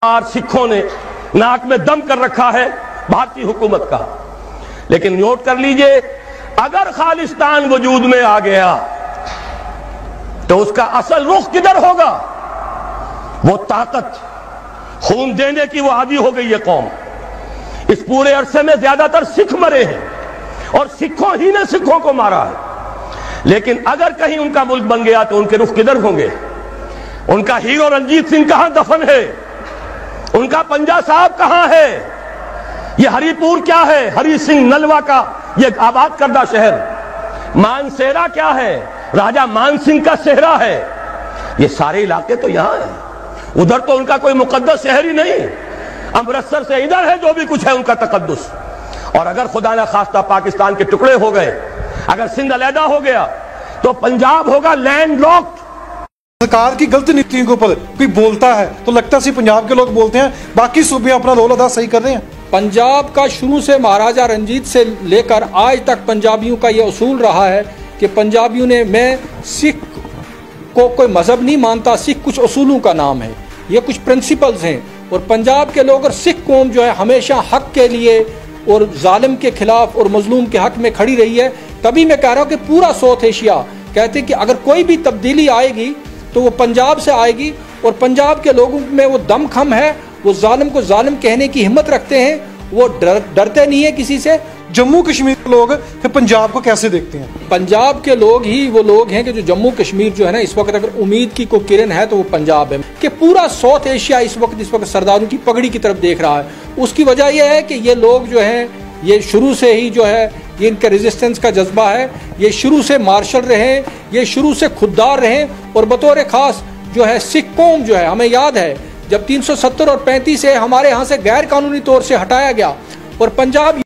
और सिखों ने नाक में दम कर रखा है भारतीय हुकूमत का। लेकिन नोट कर लीजिए, अगर खालिस्तान वजूद में आ गया तो उसका असल रुख किधर होगा? वो ताकत, खून देने की वो आदी हो गई है कौम। इस पूरे अरसे में ज्यादातर सिख मरे हैं और सिखों ही ने सिखों को मारा है। लेकिन अगर कहीं उनका मुल्क बन गया तो उनके रुख किधर होंगे? उनका हीरो रंजीत सिंह कहां दफन है? उनका पंजा साहब कहां है? ये हरिपुर क्या है? हरि सिंह नलवा का ये आबाद करदा शहर। मानसेरा क्या है? राजा मान सिंह का सेहरा है। ये सारे इलाके तो यहां है, उधर तो उनका कोई मुकद्दस शहर ही नहीं। अमृतसर से इधर है जो भी कुछ है उनका तकद्दुस। और अगर खुदा ना खास्ता पाकिस्तान के टुकड़े हो गए, अगर सिंध अलहदा हो गया तो पंजाब होगा लैंड लॉक्ड। सरकार की गलत नीतियों के ऊपर कोई बोलता है तो लगता है सिर्फ पंजाब के लोग बोलते हैं, बाकी सूबे अपना रोल अदा सही कर रहे हैं। पंजाब का शुरू से महाराजा रंजीत से लेकर आज तक पंजाबियों का ये उसूल रहा है कि पंजाबियों ने, मैं सिख को कोई मजहब नहीं मानता, सिख कुछ उसूलों का नाम है, ये कुछ प्रिंसिपल्स हैं। और पंजाब के लोग और सिख कौम जो है हमेशा हक के लिए और जालिम के खिलाफ और मजलूम के हक में खड़ी रही है। तभी मैं कह रहा हूँ कि पूरा साउथ एशिया कहते हैं कि अगर कोई भी तब्दीली आएगी तो वो पंजाब से आएगी। और पंजाब के लोगों में वो दमखम है, वो जालिम को जालिम कहने की हिम्मत रखते हैं, वो डरते नहीं है किसी से। जम्मू कश्मीर के लोग फिर पंजाब को कैसे देखते हैं? पंजाब के लोग ही वो लोग हैं कि जो जम्मू कश्मीर जो है ना, इस वक्त अगर उम्मीद की कोई किरण है तो वो पंजाब है। कि पूरा साउथ एशिया इस वक्त सरदारों की पगड़ी की तरफ देख रहा है। उसकी वजह यह है कि ये लोग जो हैं, ये शुरू से ही जो है, ये इनका रेजिस्टेंस का जज्बा है, ये शुरू से मार्शल रहे, ये शुरू से खुददार रहे। और बतौर खास जो है सिख कौम जो है, हमें याद है जब 370 और 35 से हमारे यहाँ से गैर कानूनी तौर से हटाया गया और पंजाब